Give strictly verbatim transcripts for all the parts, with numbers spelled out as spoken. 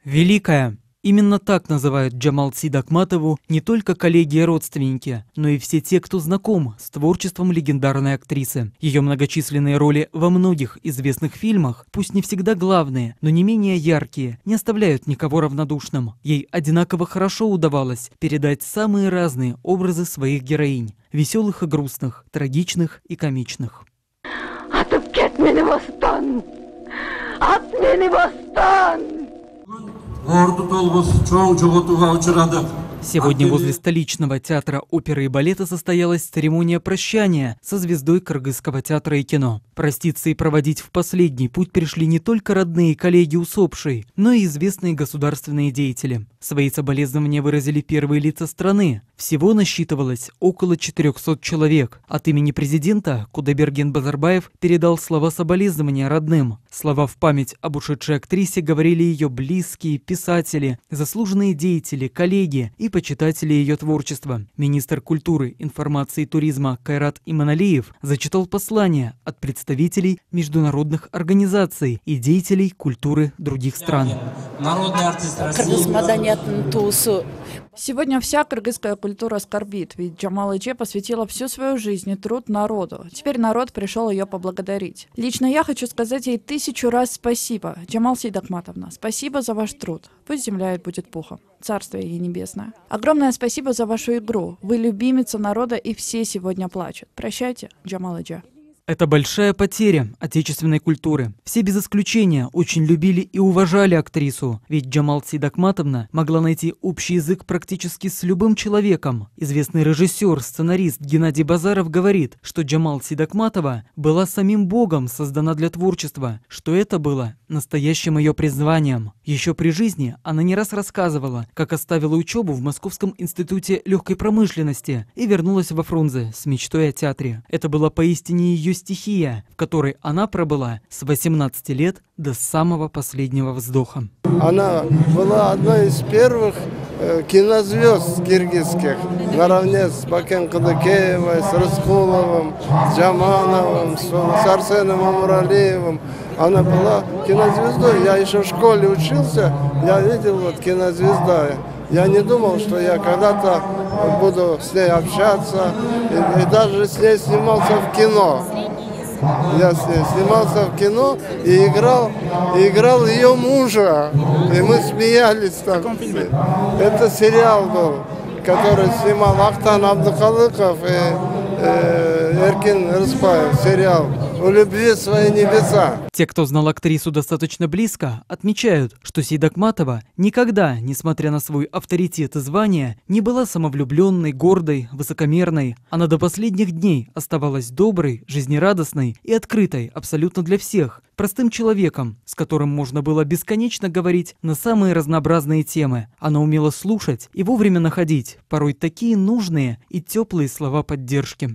Великая. Именно так называют Джамал Сейдахматову не только коллеги и родственники, но и все те, кто знаком с творчеством легендарной актрисы. Ее многочисленные роли во многих известных фильмах, пусть не всегда главные, но не менее яркие, не оставляют никого равнодушным. Ей одинаково хорошо удавалось передать самые разные образы своих героинь – веселых и грустных, трагичных и комичных. Сегодня возле столичного театра оперы и балета состоялась церемония прощания со звездой Кыргызского театра и кино. Проститься и проводить в последний путь пришли не только родные и коллеги усопшей, но и известные государственные деятели. Свои соболезнования выразили первые лица страны. Всего насчитывалось около четырёхсот человек. От имени президента Кудайберген Базарбаев передал слова соболезнования родным. Слова в память об ушедшей актрисе говорили ее близкие, писатели, заслуженные деятели, коллеги и почитатели ее творчества. Министр культуры, информации и туризма Кайрат Иманалиев зачитал послание от представителей международных организаций и деятелей культуры других стран. Народный артист России. Сегодня вся кыргызская культура скорбит, ведь Джамал Эже посвятила всю свою жизнь и труд народу. Теперь народ пришел ее поблагодарить. Лично я хочу сказать ей тысячу раз спасибо, Джамал Сейдахматовна. Спасибо за ваш труд. Пусть земля будет пухом. Царствие ей небесное. Огромное спасибо за вашу игру. Вы любимица народа, и все сегодня плачут. Прощайте, Джамал Эже. Это большая потеря отечественной культуры. Все без исключения очень любили и уважали актрису, ведь Джамал Сейдахматовна могла найти общий язык практически с любым человеком. Известный режиссер, сценарист Геннадий Базаров говорит, что Джамал Сейдахматова была самим Богом создана для творчества, что это было настоящим ее призванием. Еще при жизни она не раз рассказывала, как оставила учебу в Московском институте легкой промышленности и вернулась во Фрунзе с мечтой о театре. Это была поистине ее стихия, в которой она пробыла с восемнадцати лет до самого последнего вздоха. Она была одной из первых э, кинозвезд киргизских, наравне с Бакен Кадыкеевой, с Рыскуловым, с Джамановым, с, с Арсеном Амуралиевым. Она была кинозвездой. Я еще в школе учился, я видел вот кинозвезда. Я не думал, что я когда-то буду с ней общаться, и, и даже с ней снимался в кино. Я с ней снимался в кино и играл, и играл ее мужа, и мы смеялись там. Это сериал был, который снимал Ахтан Абдукалыков и э, Эркин Рыспаев, сериал «У любви свои небеса». Те, кто знал актрису достаточно близко, отмечают, что Сейдахматова никогда, несмотря на свой авторитет и звание, не была самовлюбленной, гордой, высокомерной. Она до последних дней оставалась доброй, жизнерадостной и открытой абсолютно для всех, простым человеком, с которым можно было бесконечно говорить на самые разнообразные темы. Она умела слушать и вовремя находить порой такие нужные и теплые слова поддержки.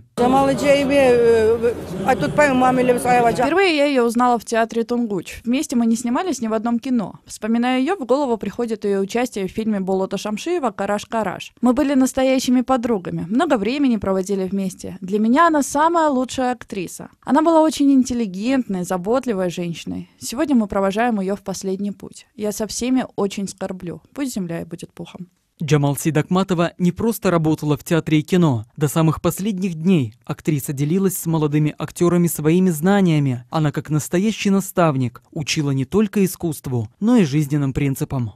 Впервые я ее узнала в театре Тунгуч. Вместе мы не снимались ни в одном кино. Вспоминая ее, в голову приходит ее участие в фильме Болота Шамшиева «Караш-караш». Мы были настоящими подругами, много времени проводили вместе. Для меня она самая лучшая актриса. Она была очень интеллигентной, заботливой женщиной. Сегодня мы провожаем ее в последний путь. Я со всеми очень скорблю. Пусть земля ей будет пухом. Джамал Сейдахматова не просто работала в театре и кино. До самых последних дней актриса делилась с молодыми актерами своими знаниями. Она, как настоящий наставник, учила не только искусству, но и жизненным принципам.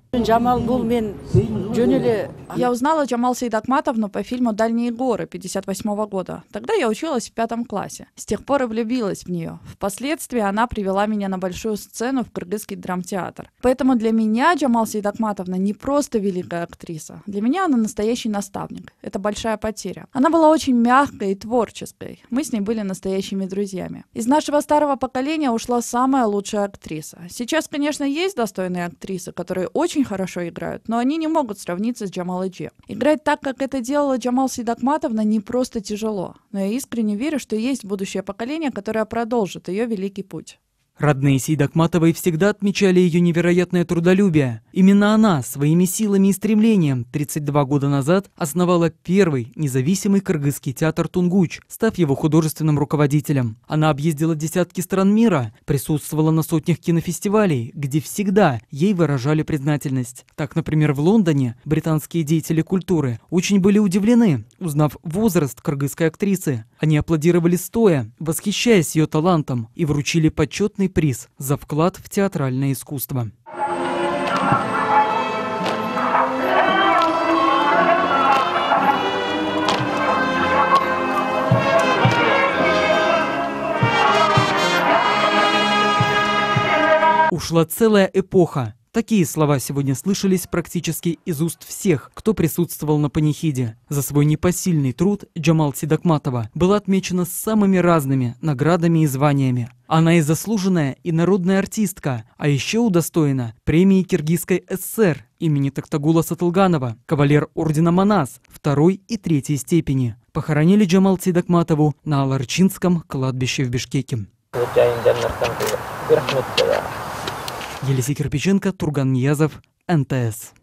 Я узнала Джамал Сейдахматовну по фильму «Дальние горы» пятьдесят восьмого года. Тогда я училась в пятом классе. С тех пор и влюбилась в нее. Впоследствии она привела меня на большую сцену в Кыргызский драмтеатр. Поэтому для меня Джамал Сейдахматовна не просто великая актриса. Для меня она настоящий наставник. Это большая потеря. Она была очень мягкой и творческой. Мы с ней были настоящими друзьями. Из нашего старого поколения ушла самая лучшая актриса. Сейчас, конечно, есть достойные актрисы, которые очень хорошо играют, но они не могут сравниться с Джамал Эже. Играть так, как это делала Джамал Сейдахматовна, не просто тяжело. Но я искренне верю, что есть будущее поколение, которое продолжит ее великий путь. Родные Сейдакматовой всегда отмечали ее невероятное трудолюбие. Именно она своими силами и стремлением тридцать два года назад основала первый независимый кыргызский театр «Тунгуч», став его художественным руководителем. Она объездила десятки стран мира, присутствовала на сотнях кинофестивалей, где всегда ей выражали признательность. Так, например, в Лондоне британские деятели культуры очень были удивлены, узнав возраст кыргызской актрисы. Они аплодировали стоя, восхищаясь ее талантом, и вручили почетный приз за вклад в театральное искусство. Ушла целая эпоха. Такие слова сегодня слышались практически из уст всех, кто присутствовал на панихиде. За свой непосильный труд Джамал Сейдакматова была отмечена самыми разными наградами и званиями. Она и заслуженная, и народная артистка, а еще удостоена премии Киргизской ССР имени Токтагула Сатылганова, кавалер ордена Манас второй и третьей степени. Похоронили Джамал Сейдакматову на Аларчинском кладбище в Бишкеке. Елисей Кирпиченко, Турган Ниязов, эн тэ эс.